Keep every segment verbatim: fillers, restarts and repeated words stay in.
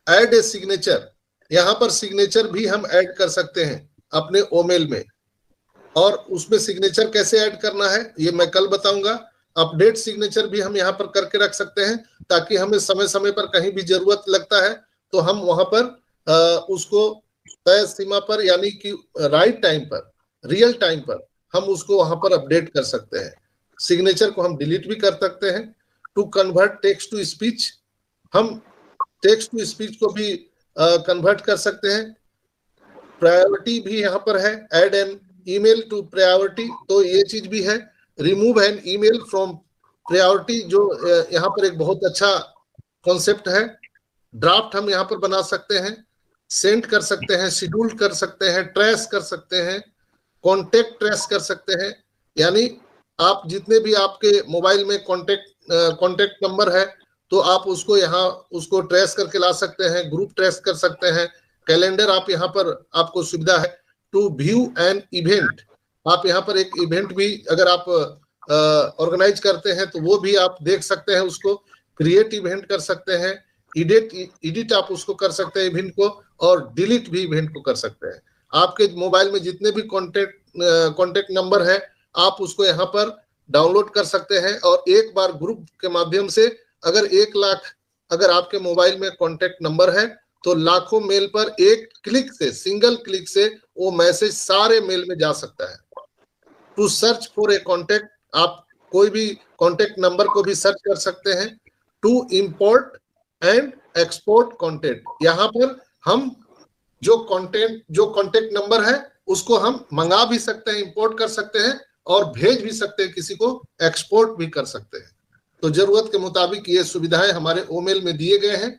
Add a signature, यहाँ पर signature भी हम ऐड कर सकते हैं अपने ओमेल में, और उसमें सिग्नेचर कैसे ऐड करना है ये मैं कल बताऊंगा। अपडेट सिग्नेचर भी हम यहाँ पर करके रख सकते हैं, ताकि हमें समय समय पर कहीं भी जरूरत लगता है तो हम वहां पर आ, उसको तय सीमा पर, यानी कि राइट टाइम पर, रियल टाइम पर हम उसको वहां पर अपडेट कर सकते हैं। सिग्नेचर को हम डिलीट भी कर सकते हैं। To convert text to speech, हम टेक्स्ट टू स्पीच को भी कन्वर्ट कर सकते हैं। प्रायोरिटी भी यहाँ पर है, add an email to priority, तो ये चीज भी है। Remove an email from priority, जो यहाँ पर एक बहुत अच्छा कॉन्सेप्ट है। ड्राफ्ट हम यहाँ पर बना सकते हैं, सेंड कर सकते हैं, शेड्यूल कर सकते हैं, ट्रेस कर सकते हैं, कॉन्टेक्ट ट्रेस कर सकते हैं। यानी आप जितने भी आपके मोबाइल में कॉन्टेक्ट कॉन्टेक्ट नंबर है तो आप उसको यहाँ उसको ट्रेस करके ला सकते हैं, ग्रुप ट्रेस कर सकते हैं। कैलेंडर आप यहाँ पर आपको सुविधा है। टू व्यू एन इवेंट, आप यहाँ पर एक इवेंट भी अगर आप ऑर्गेनाइज करते हैं तो वो भी आप देख सकते हैं उसको। क्रिएट इवेंट कर सकते हैं, एडिट एडिट आप उसको कर सकते हैं इवेंट को, और डिलीट भी इवेंट को कर सकते हैं। आपके मोबाइल में जितने भी कॉन्टेक्ट कॉन्टेक्ट नंबर है आप उसको यहाँ पर डाउनलोड कर सकते हैं, और एक बार ग्रुप के माध्यम से अगर एक लाख अगर आपके मोबाइल में कॉन्टेक्ट नंबर है तो लाखों मेल पर एक क्लिक से, सिंगल क्लिक से वो मैसेज सारे मेल में जा सकता है। To search for a contact, आप कोई भी कॉन्टेक्ट नंबर को भी सर्च कर सकते हैं। To import and export contact, यहाँ पर हम जो कॉन्टेंट जो कॉन्टेक्ट नंबर है उसको हम मंगा भी सकते हैं, इंपोर्ट कर सकते हैं, और भेज भी सकते हैं, किसी को एक्सपोर्ट भी कर सकते हैं। तो जरूरत के मुताबिक ये सुविधाएं हमारे ओमेल में दिए गए हैं।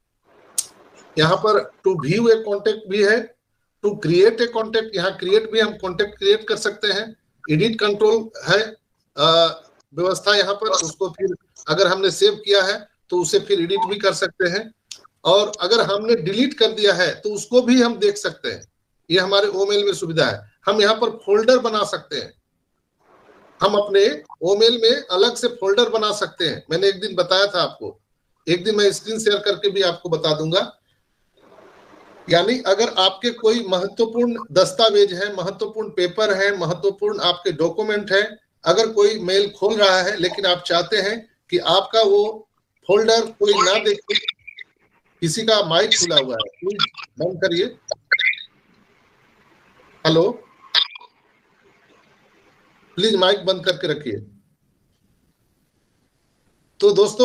यहाँ पर टू व्यू ए कॉन्टेक्ट भी है, टू क्रिएट ए कॉन्टेक्ट, यहाँ क्रिएट भी हम कॉन्टेक्ट क्रिएट कर सकते हैं। एडिट कंट्रोल है व्यवस्था यहाँ पर, उसको फिर अगर हमने सेव किया है तो उसे फिर एडिट भी कर सकते हैं, और अगर हमने डिलीट कर दिया है तो उसको भी हम देख सकते हैं। ये हमारे ओमेल में सुविधा है। हम यहाँ पर फोल्डर बना सकते हैं, हम अपने ओमेल में अलग से फोल्डर बना सकते हैं। मैंने एक दिन बताया था आपको, एक दिन मैं स्क्रीन शेयर करके भी आपको बता दूंगा। यानी अगर आपके कोई महत्वपूर्ण दस्तावेज है, महत्वपूर्ण पेपर है, महत्वपूर्ण आपके डॉक्यूमेंट है, अगर कोई मेल खोल रहा है लेकिन आप चाहते हैं कि आपका वो फोल्डर कोई ना देखे, किसी का माइक खुला हुआ है, प्लीज बंद करिए। हेलो, प्लीज माइक बंद करके रखिए। तो दोस्तों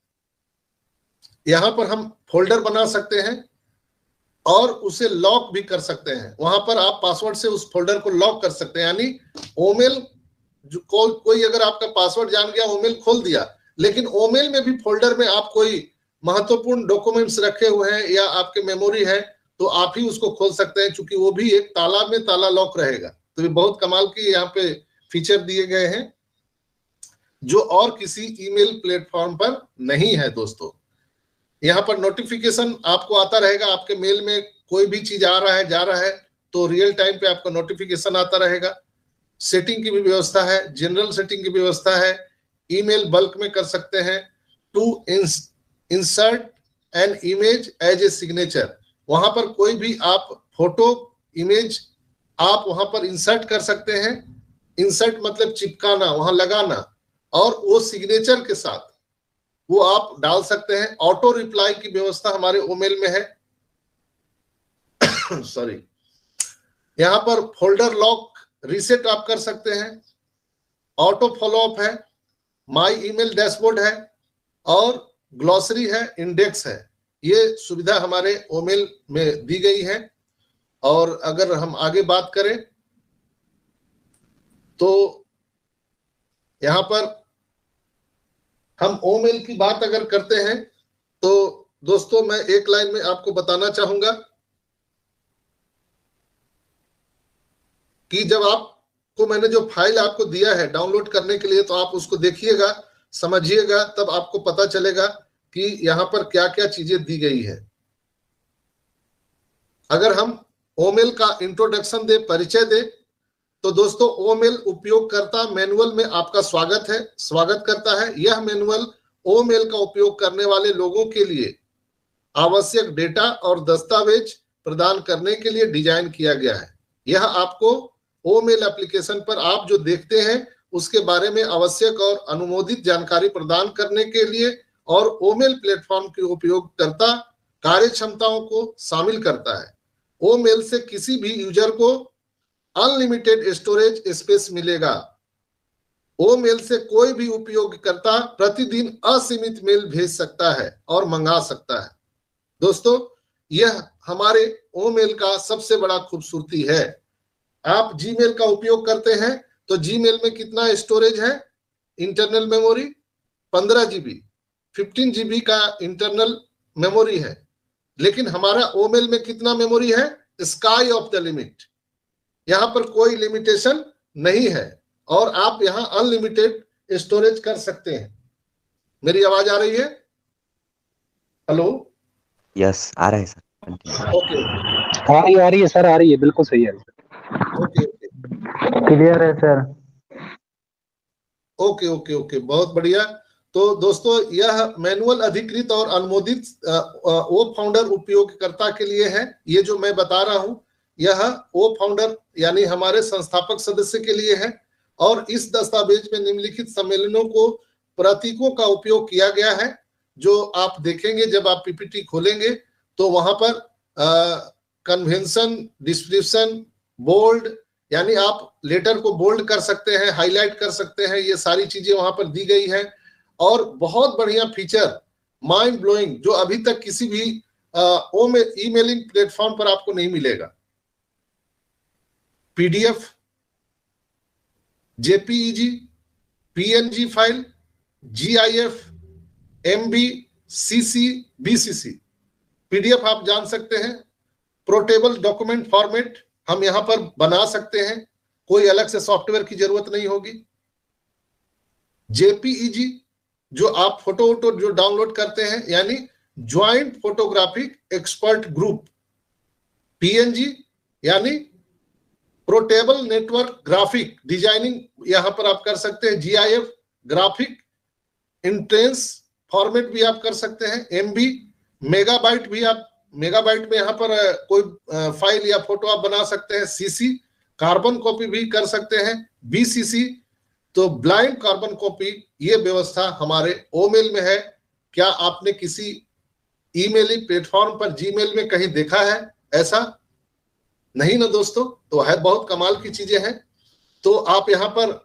यहां पर हम फोल्डर बना सकते हैं और उसे लॉक भी कर सकते हैं। वहां पर आप पासवर्ड से उस फोल्डर को लॉक कर सकते हैं। यानी ओमेल जो को, कोई अगर आपका पासवर्ड जान गया, ओमेल खोल दिया, लेकिन ओमेल में भी फोल्डर में आप कोई महत्वपूर्ण डॉक्यूमेंट्स रखे हुए हैं या आपके मेमोरी है तो आप ही उसको खोल सकते हैं, क्योंकि वो भी एक ताला में ताला लॉक रहेगा। तो ये बहुत कमाल की यहाँ पे फीचर दिए गए हैं जो और किसी ईमेल प्लेटफॉर्म पर नहीं है। दोस्तों यहाँ पर नोटिफिकेशन आपको आता रहेगा, आपके मेल में कोई भी चीज आ रहा है जा रहा है तो रियल टाइम पे आपका नोटिफिकेशन आता रहेगा। सेटिंग की भी व्यवस्था है, जनरल सेटिंग की व्यवस्था है, ईमेल बल्क में कर सकते हैं। To insert an image as a signature, वहां पर कोई भी आप फोटो इमेज आप वहां पर इंसर्ट कर सकते हैं। इंसर्ट मतलब चिपकाना, वहां लगाना, और वो सिग्नेचर के साथ वो आप डाल सकते हैं। ऑटो रिप्लाई की व्यवस्था हमारे ओमेल में है। सॉरी, यहां पर फोल्डर लॉक रीसेट आप कर सकते हैं, ऑटो फॉलोअप है, माई ईमेल डैशबोर्ड है, और ग्लॉसरी है, इंडेक्स है। ये सुविधा हमारे ओमेल में दी गई है। और अगर हम आगे बात करें तो यहां पर हम ओमेल की बात अगर करते हैं तो दोस्तों मैं एक लाइन में आपको बताना चाहूंगा कि जब आपको मैंने जो फाइल आपको दिया है डाउनलोड करने के लिए, तो आप उसको देखिएगा, समझिएगा, तब आपको पता चलेगा कि यहां पर क्या क्या चीजें दी गई है। अगर हम ओमेल का इंट्रोडक्शन दे, परिचय दे, तो दोस्तों ओमेल उपयोगकर्ता मैनुअल में आपका स्वागत है, स्वागत करता है। यह मैनुअल ओमेल का उपयोग करने वाले लोगों के लिए आवश्यक डेटा और दस्तावेज प्रदान करने के लिए डिजाइन किया गया है। यह आपको ओमेल एप्लीकेशन पर आप जो देखते हैं उसके बारे में आवश्यक और अनुमोदित जानकारी प्रदान करने के लिए और ओमेल प्लेटफॉर्म के उपयोगकर्ता कार्य क्षमताओं को शामिल करता है। ओमेल से किसी भी यूजर को अनलिमिटेड स्टोरेज स्पेस मिलेगा। ओमेल से कोई भी उपयोगकर्ता प्रतिदिन असीमित मेल भेज सकता है और मंगा सकता है। दोस्तों, यह हमारे ओमेल का सबसे बड़ा खूबसूरती है। आप जीमेल का उपयोग करते हैं तो जीमेल में कितना स्टोरेज है? इंटरनल मेमोरी पंद्रह जीबी, फिफ्टीन जीबी का इंटरनल मेमोरी है। लेकिन हमारा ओमेल में कितना मेमोरी है? Sky of the limit. यहां पर कोई लिमिटेशन नहीं है और आप यहां अनलिमिटेड स्टोरेज कर सकते हैं। मेरी आवाज आ रही है? हेलो? यस, आ रहा है सर। ओके, आ रही आ रही है सर, आ रही है, बिल्कुल सही है। ओके ओके क्लियर है सर। ओके ओके ओके बहुत बढ़िया। तो दोस्तों, यह मैनुअल अधिकृत और अनुमोदित ओ फाउंडर उपयोगकर्ता के लिए है। ये जो मैं बता रहा हूं यह ओ फाउंडर यानी हमारे संस्थापक सदस्य के लिए है। और इस दस्तावेज में निम्नलिखित सम्मेलनों को प्रतीकों का उपयोग किया गया है, जो आप देखेंगे जब आप पीपीटी खोलेंगे तो वहां पर कन्वेंशन, डिस्क्रिप्शन, बोल्ड, यानी आप लेटर को बोल्ड कर सकते हैं, हाईलाइट कर सकते हैं, ये सारी चीजें वहां पर दी गई है। और बहुत बढ़िया फीचर, माइंड ब्लोइंग, जो अभी तक किसी भी ईमेलिंग प्लेटफॉर्म पर आपको नहीं मिलेगा। PDF, JPEG, PNG file, GIF, MB, CC, BCC. PDF आप जान सकते हैं, पोर्टेबल डॉक्यूमेंट फॉर्मेट हम यहां पर बना सकते हैं, कोई अलग से सॉफ्टवेयर की जरूरत नहीं होगी। जेपीईजी जो आप फोटो वोटो जो डाउनलोड करते हैं, यानी joint photographic expert group. PNG यानी पोर्टेबल नेटवर्क ग्राफिक डिजाइनिंग, यहां पर आप कर सकते हैं। जीआईएफ ग्राफिक इंटेंस फॉर्मेट भी आप कर सकते हैं। एमबी मेगाबाइट भी आप मेगाबाइट में यहां पर कोई फाइल या फोटो आप बना सकते हैं। सीसी कार्बन कॉपी भी कर सकते हैं। बीसीसी तो ब्लाइंड कार्बन कॉपी, ये व्यवस्था हमारे ओमेल में है। क्या आपने किसी ईमेलिंग प्लेटफॉर्म पर जीमेल में कहीं देखा है ऐसा? नहीं ना दोस्तों। तो है, बहुत कमाल की चीजें हैं। तो आप यहां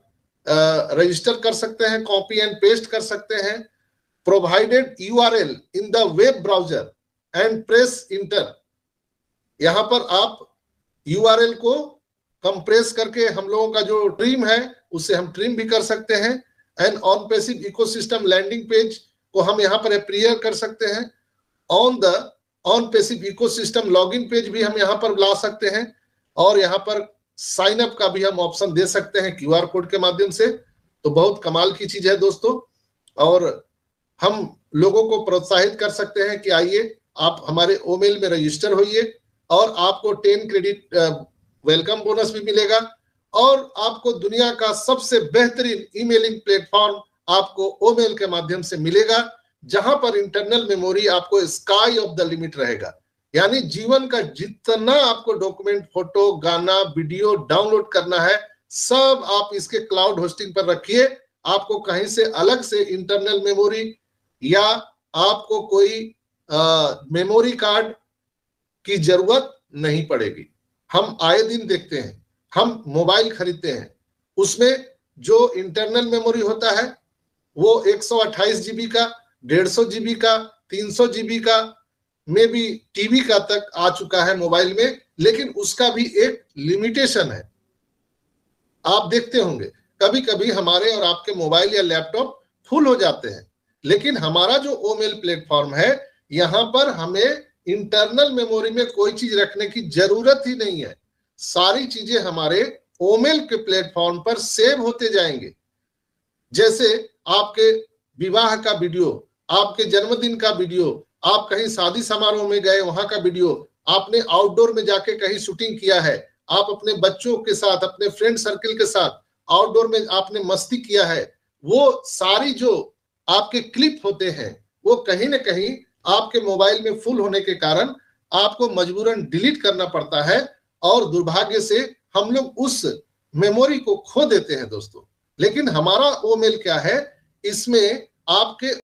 पर रजिस्टर कर सकते हैं, कॉपी एंड पेस्ट कर सकते हैं। Provided URL in the web browser and press enter. यहां पर आप यूआरएल को कंप्रेस करके, हम लोगों का जो ट्रिम है उसे हम ट्रिम भी कर सकते हैं। And on passive ecosystem landing page को हम यहां पर अप्रियर कर सकते हैं। On the on passive ecosystem login page भी हम यहां पर ला सकते हैं। और यहां पर साइन अप का भी हम ऑप्शन दे सकते हैं क्यूआर कोड के माध्यम से। तो बहुत कमाल की चीज है दोस्तों। और हम लोगों को प्रोत्साहित कर सकते हैं कि आइए आप हमारे ओमेल में रजिस्टर होइए और आपको टेन क्रेडिट वेलकम बोनस भी मिलेगा। और आपको दुनिया का सबसे बेहतरीन ईमेलिंग प्लेटफॉर्म आपको ओमेल के माध्यम से मिलेगा, जहां पर इंटरनल मेमोरी आपको स्काई ऑफ द लिमिट रहेगा। यानी जीवन का जितना आपको डॉक्यूमेंट, फोटो, गाना, वीडियो डाउनलोड करना है, सब आप इसके क्लाउड होस्टिंग पर रखिए। आपको कहीं से अलग से इंटरनल मेमोरी या आपको कोई मेमोरी कार्ड की जरूरत नहीं पड़ेगी। हम आए दिन देखते हैं, हम मोबाइल खरीदते हैं, उसमें जो इंटरनल मेमोरी होता है वो एक सौ अट्ठाईस जीबी का, डेढ़ सौ जीबी का, तीन सौ जीबी का, में भी टीबी का तक आ चुका है मोबाइल में। लेकिन उसका भी एक लिमिटेशन है। आप देखते होंगे कभी कभी हमारे और आपके मोबाइल या लैपटॉप फुल हो जाते हैं, लेकिन हमारा जो ओमेल प्लेटफॉर्म है, यहां पर हमें इंटरनल मेमोरी में कोई चीज रखने की जरूरत ही नहीं है। सारी चीजें हमारे ओमेल के प्लेटफॉर्म पर सेव होते जाएंगे। जैसे आपके विवाह का वीडियो, आपके जन्मदिन का वीडियो, आप कहीं शादी समारोह में गए वहां का वीडियो, आपने आउटडोर में जाके कहीं शूटिंग किया है, आप अपने बच्चों के साथ, अपने फ्रेंड सर्किल के साथ आउटडोर में आपने मस्ती किया है, वो सारी जो आपके क्लिप होते हैं वो कहीं ना कहीं आपके मोबाइल में फुल होने के कारण आपको मजबूरन डिलीट करना पड़ता है और दुर्भाग्य से हम लोग उस मेमोरी को खो देते हैं दोस्तों। लेकिन हमारा वो मेल क्या है, इसमें आपके